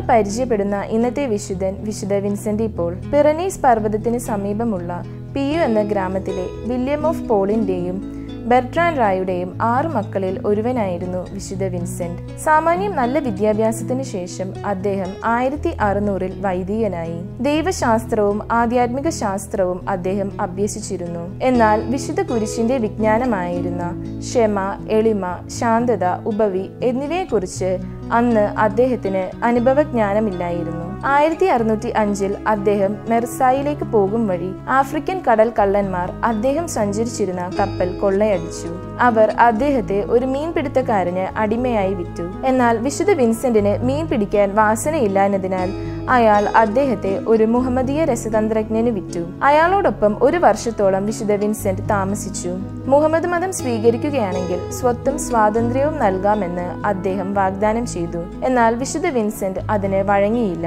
പരിചയപ്പെടുന്ന ഇന്നത്തെ വിശുദ്ധൻ വിശുദ്ധ വിൻസെന്റ് പോൾ. പിറനീസ് പർവ്വതത്തിന് സമീപമുള്ള പിയു എന്ന ഗ്രാമത്തിലെ വില്യം ഓഫ് പോളിന്റെയും ബെർട്രാൻ റായുടെയും 6 മക്കളിൽ ഒരുവനായിരുന്നു വിശുദ്ധ വിൻസെന്റ്. സാമാന്യം നല്ല വിദ്യാഭ്യാസത്തിന് ശേഷം അദ്ദേഹം 1600 വൈദികനായി. ദൈവശാസ്ത്രവും ആധ്യാത്മിക ശാസ്ത്രവും അദ്ദേഹം അഭ്യസിച്ചിരുന്നു. എന്നാൽ വിശുദ്ധ കുരിശിന്റെ വിജ്ഞാനമായിരുന്ന ക്ഷമ, എളിമ, ശാന്തത, ഉപവി എന്നിവയെക്കുറിച്ച് അന്ന് അദ്ദേഹത്തിന് അനുഭവജ്ഞാനമില്ലായിരുന്നു. 1605 അദ്ദേഹം മെർസായിലേക്ക് പോകും വഴി ആഫ്രിക്കൻ കടൽ കള്ളന്മാർ അദ്ദേഹം സഞ്ചരിച്ചിരുന്ന കപ്പൽ കൊള്ളയടിച്ചു. അവർ അദ്ദേഹത്തെ ഒരു മീൻപിടുത്തക്കാരന് അടിമയായി വിറ്റു. എന്നാൽ വിശുദ്ധ വിൻസെന്റിന് മീൻ പിടിക്കാൻ വാസനയില്ലാഞ്ഞതിനാൽ അയാൾ അദ്ദേഹത്തെ ഒരു മുഹമ്മദീയ രസതന്ത്രജ്ഞന് വിറ്റു. അയാളോടൊപ്പം 1 വർഷത്തോളം വിശുദ്ധ വിൻസെന്റ് താമസിച്ചു. മുഹമ്മദ് മതം സ്വീകരിക്കുകയാണെങ്കിൽ സ്വത്തും സ്വാതന്ത്ര്യവും നൽകാമെന്ന് അദ്ദേഹം വാഗ്ദാനം ചെയ്തു. എന്നാൽ വിശുദ്ധ വിൻസെന്റ് അതിന് വഴങ്ങിയില്ല.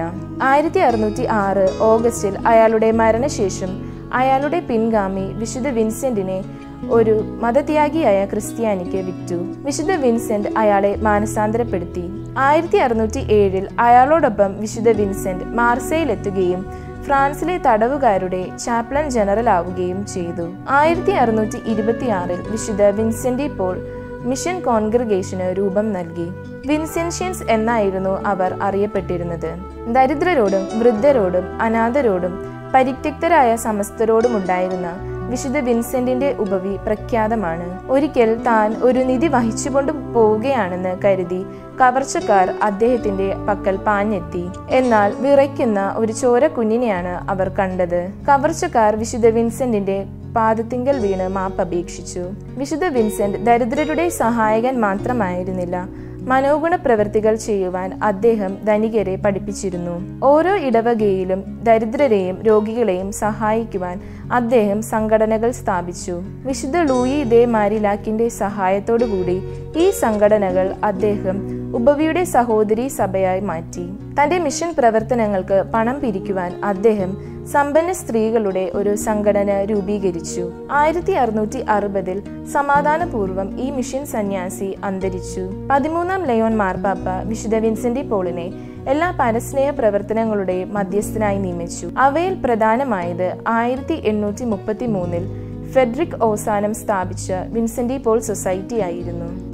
1606 ഓഗസ്റ്റിൽ അയാളുടെ മരണശേഷം അയാളുടെ പിൻഗാമി വിശുദ്ധ വിൻസെന്റിനെ ഒരു മതത്യാഗിയായ ക്രിസ്ത്യാനിക്ക് വിറ്റു. വിശുദ്ധ വിൻസെന്റ് അയാളെ മാനസാന്തരപ്പെടുത്തി. 1607 അയാളോടൊപ്പം വിശുദ്ധ വിൻസെന്റ് മാർസയിലെത്തുകയും ഫ്രാൻസിലെ തടവുകാരുടെ ചാപ്ലൻ ജനറൽ ആവുകയും ചെയ്തു. 1626 വിശുദ്ധ വിൻസെന്റ് പോൾ മിഷൻ കോൺഗ്രിഗേഷന് രൂപം നൽകി. വിൻസെൻഷ്യൻസ് എന്നായിരുന്നു അവർ അറിയപ്പെട്ടിരുന്നത്. ദരിദ്രരോടും വൃദ്ധരോടും അനാഥരോടും പരിത്യക്തരായ സമസ്തരോടും ഉണ്ടായിരുന്ന വിശുദ്ധ വിൻസെന്റിന്റെ ഉപവി പ്രഖ്യാതമാണ്. ഒരിക്കൽ താൻ ഒരു നിധി വഹിച്ചുകൊണ്ട് പോവുകയാണെന്ന് കരുതി കവർച്ചക്കാർ അദ്ദേഹത്തിന്റെ പക്കൽ പാഞ്ഞെത്തി. എന്നാൽ വിറയ്ക്കുന്ന ഒരു ചോര കുഞ്ഞിനെയാണ് അവർ കണ്ടത്. കവർച്ചക്കാർ വിശുദ്ധ വിൻസെന്റിന്റെ പാദത്തിങ്കൽ വീണ് മാപ്പപേക്ഷിച്ചു. വിശുദ്ധ വിൻസെന്റ് ദരിദ്രരുടെ സഹായകൻ മാത്രമായിരുന്നില്ല, മനോഗുണ പ്രവൃത്തികൾ ചെയ്യുവാൻ അദ്ദേഹം ധനികരെ പഠിപ്പിച്ചിരുന്നു. ഓരോ ഇടവകയിലും ദരിദ്രരെയും രോഗികളെയും സഹായിക്കുവാൻ അദ്ദേഹം സംഘടനകൾ സ്ഥാപിച്ചു. വിശുദ്ധ ലൂയി ദേ മാരിലാക്കിന്റെ സഹായത്തോടുകൂടി ഈ സംഘടനകൾ അദ്ദേഹം ഉപവിയുടെ സഹോദരി സഭയായി മാറ്റി. തന്റെ മിഷൻ പ്രവർത്തനങ്ങൾക്ക് പണം പിരിക്കുവാൻ അദ്ദേഹം സമ്പന്ന സ്ത്രീകളുടെ ഒരു സംഘടന രൂപീകരിച്ചു. 1660 സമാധാനപൂർവ്വം ഈ മിഷൻ സന്യാസി അന്തരിച്ചു. 13ാം ലയോൺ മാർപ്പാപ്പ വിശുദ്ധ വിൻസെന്റ് പോളിനെ എല്ലാ പരസ്നേഹ പ്രവർത്തനങ്ങളുടെയും മധ്യസ്ഥനായി നിയമിച്ചു. അവയിൽ പ്രധാനമായത് 1833 ഫെഡറിക് ഓസാനം സ്ഥാപിച്ച വിൻസെന്റ് പോൾ സൊസൈറ്റി ആയിരുന്നു.